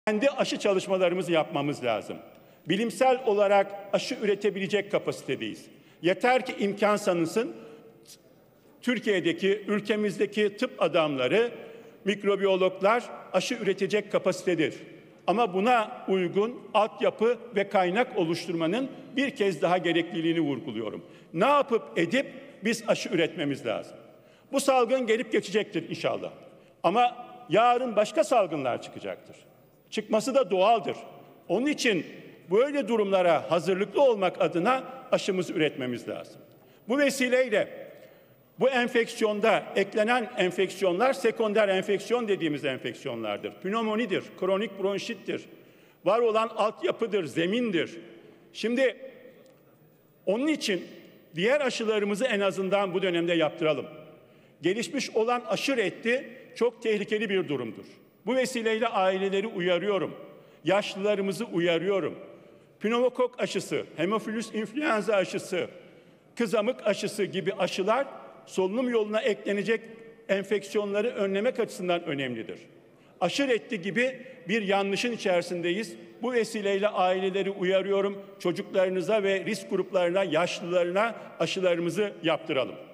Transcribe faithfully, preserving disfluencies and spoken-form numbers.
Kendi aşı çalışmalarımızı yapmamız lazım. Bilimsel olarak aşı üretebilecek kapasitedeyiz. Yeter ki imkan tanınsın. Türkiye'deki, ülkemizdeki tıp adamları, mikrobiyologlar aşı üretecek kapasitedir. Ama buna uygun altyapı ve kaynak oluşturmanın bir kez daha gerekliliğini vurguluyorum. Ne yapıp edip biz aşı üretmemiz lazım. Bu salgın gelip geçecektir inşallah. Ama yarın başka salgınlar çıkacaktır. Çıkması da doğaldır. Onun için böyle durumlara hazırlıklı olmak adına aşımızı üretmemiz lazım. Bu vesileyle bu enfeksiyonda eklenen enfeksiyonlar sekonder enfeksiyon dediğimiz enfeksiyonlardır. Pnömonidir, kronik bronşittir, var olan altyapıdır, zemindir. Şimdi onun için diğer aşılarımızı en azından bu dönemde yaptıralım. Gelişmiş olan aşı reddi çok tehlikeli bir durumdur. Bu vesileyle aileleri uyarıyorum, yaşlılarımızı uyarıyorum. Pneumokok aşısı, hemofilus influenza aşısı, kızamık aşısı gibi aşılar solunum yoluna eklenecek enfeksiyonları önlemek açısından önemlidir. Aşı reddi gibi bir yanlışın içerisindeyiz. Bu vesileyle aileleri uyarıyorum. Çocuklarınıza ve risk gruplarına, yaşlılarına aşılarımızı yaptıralım.